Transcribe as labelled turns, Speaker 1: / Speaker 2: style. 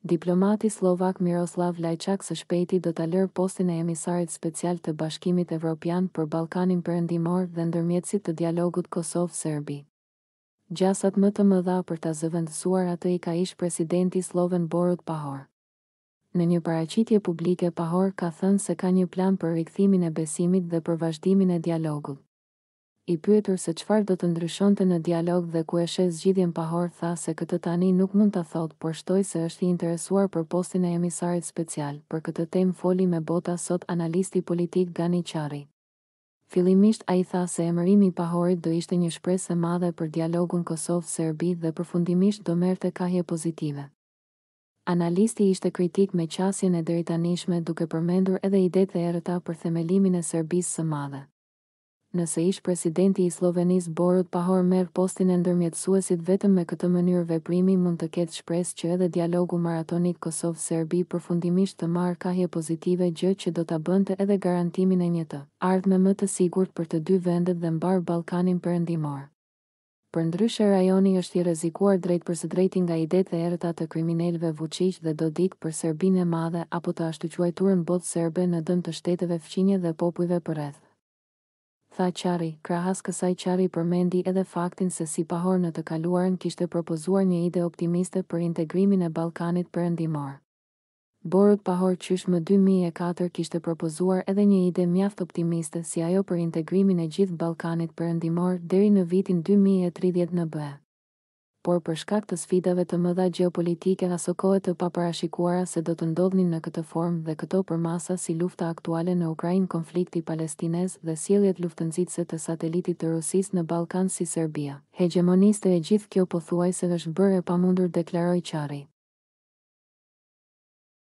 Speaker 1: Diplomati slovak Miroslav Lajčak së shpejti do ta lërë postin e emisarit special të Bashkimit Evropian për Ballkanin Perëndimor dhe ndërmjetësit të dialogut Kosovë-Serbi. Gjasat më të mëdha për ta zëvendësuar atë i ka ish presidenti Sloven Borut Pahor. Në një paraqitje publike, Pahor ka thënë se ka një plan për rikthimin e besimit dhe për vazhdimin e dialogut. I pyetur se çfarë do të ndryshonte në dialog dhe ku e sheh zgjidhjen, Pahor tha se këtë tani nuk mund ta thotë, por shtoi se është i interesuar për postin e emisarit special. Për këtë temë foli me Bota sot analisti politik Gani Çarri. Fillimisht ai tha se emërimi i Pahorit do ishte një shpresë e madhe për dialogun Kosovë-Serbi dhe përfundimisht do merrte kahje pozitive. Analisti ishte kritik me qasjen e deritanishme, duke përmendur edhe idetë e errëta për themelimin e Serbisë së Madhe. Nëse ish presidenti i Slovenisë Borut Pahor merr postin e ndërmjetësuesit, vetëm me këtë mënyrë veprimi mund të ketë shpresë që edhe dialogu maratonik Kosovë-Serbi përfundimisht të marrë kahje pozitive, gjë që do ta bënte edhe garantimin e një të ardhme më të sigurt për të dy vendet dhe mbar Ballkanin Perëndimor. Përndryshe, rajoni është i rrezikuar drejtpërsë nga idetë e errëta të kriminalëve Vučić dhe Dodik për Serbinë e Madhe apo të ashtu quajturën botë serbe në dëm të shteteve fqinje dhe popujve përreth. Tha Çarri. Krahas kësaj, Çarri përmendi edhe faktin se si Pahor në të kaluarën kishte propozuar një ide optimiste për integrimin e Ballkanit Perëndimor. Borut Pahor qysh më 2004 kishte propozuar edhe një ide mjaft optimiste si ajo për integrimin e gjithë Ballkanit Perëndimor deri në vitin 2030 në BE. Por për shkak të sfidave të mëdha gjeopolitike aso kohë të paparashikuara se do të ndodhnin në këtë formë dhe këto për masa si lufta aktuale në Ukrainë, konflikti palestinez dhe sjelljet luftënësitëse të satelitit të Rusisë në Ballkan si Serbia. Hegemoniste e gjithë kjo pothuajse është bërë e pamundur, deklaroi Çarri.